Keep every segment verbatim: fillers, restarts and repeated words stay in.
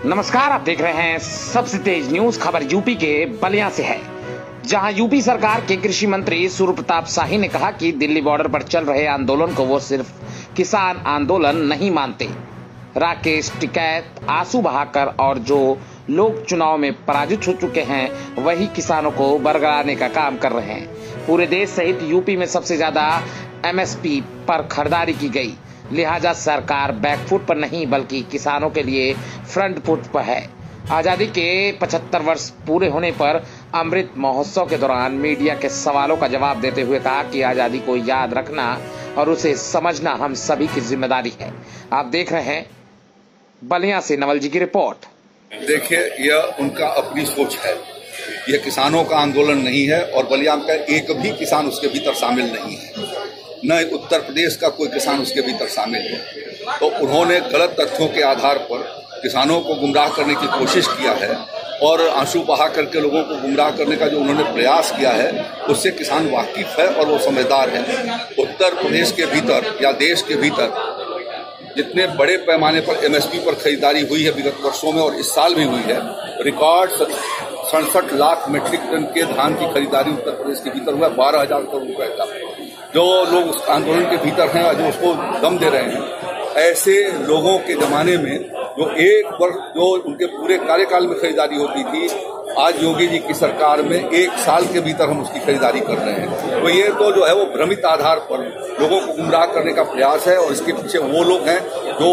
नमस्कार, आप देख रहे हैं सबसे तेज न्यूज। खबर यूपी के बलिया से है, जहां यूपी सरकार के कृषि मंत्री सूर्य प्रताप शाही ने कहा कि दिल्ली बॉर्डर पर चल रहे आंदोलन को वो सिर्फ किसान आंदोलन नहीं मानते। राकेश टिकैत आंसू बहाकर और जो लोग चुनाव में पराजित हो चुके हैं वही किसानों को बरगलाने का काम कर रहे हैं। पूरे देश सहित यूपी में सबसे ज्यादा एमएसपी पर खरीदारी की गई, लिहाजा सरकार बैकफुट पर नहीं बल्कि किसानों के लिए फ्रंट फुट पर है। आजादी के पचहत्तर वर्ष पूरे होने पर अमृत महोत्सव के दौरान मीडिया के सवालों का जवाब देते हुए कहा कि आजादी को याद रखना और उसे समझना हम सभी की जिम्मेदारी है। आप देख रहे हैं बलिया से नवल जी की रिपोर्ट। देखिए, यह उनका अपनी सोच है, यह किसानों का आंदोलन नहीं है और बलिया का एक भी किसान उसके भीतर शामिल नहीं है, न उत्तर प्रदेश का कोई किसान उसके भीतर शामिल है। तो उन्होंने गलत तथ्यों के आधार पर किसानों को गुमराह करने की कोशिश किया है और आंसू बहा करके लोगों को गुमराह करने का जो उन्होंने प्रयास किया है उससे किसान वाकिफ है और वो समझदार है। उत्तर प्रदेश के भीतर या देश के भीतर जितने बड़े पैमाने पर एमएसपी पर खरीदारी हुई है विगत वर्षों में और इस साल भी हुई है, रिकॉर्ड सड़सठ लाख मीट्रिक टन के धान की खरीदारी उत्तर प्रदेश के भीतर हुआ, बारह हजार करोड़ रुपए का। जो लोग उस आंदोलन के भीतर हैं और जो उसको दम दे रहे हैं, ऐसे लोगों के जमाने में जो एक वर्ष जो उनके पूरे कार्यकाल में खरीदारी होती थी, आज योगी जी की सरकार में एक साल के भीतर हम उसकी खरीदारी कर रहे हैं। तो ये तो जो है वो भ्रमित आधार पर लोगों को गुमराह करने का प्रयास है और इसके पीछे वो लोग हैं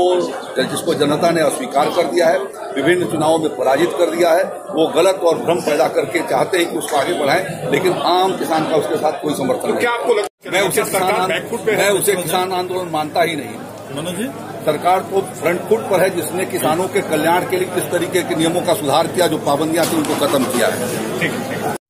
जो जिसको जनता ने अस्वीकार कर दिया है, विभिन्न चुनावों में पराजित कर दिया है। वो गलत और भ्रम पैदा करके चाहते हैं कि उसको आगे बढ़ाएं, लेकिन आम किसान का उसके साथ कोई समर्थन नहीं। क्या आपको लगता है मैं उसे किसान मैं उसे किसान आंदोलन मानता ही नहीं। मनोज जी, सरकार तो फ्रंट फुट पर है, जिसने किसानों के कल्याण के लिए किस तरीके के नियमों का सुधार किया, जो पाबंदियां थी उनको खत्म किया है। ठीक है।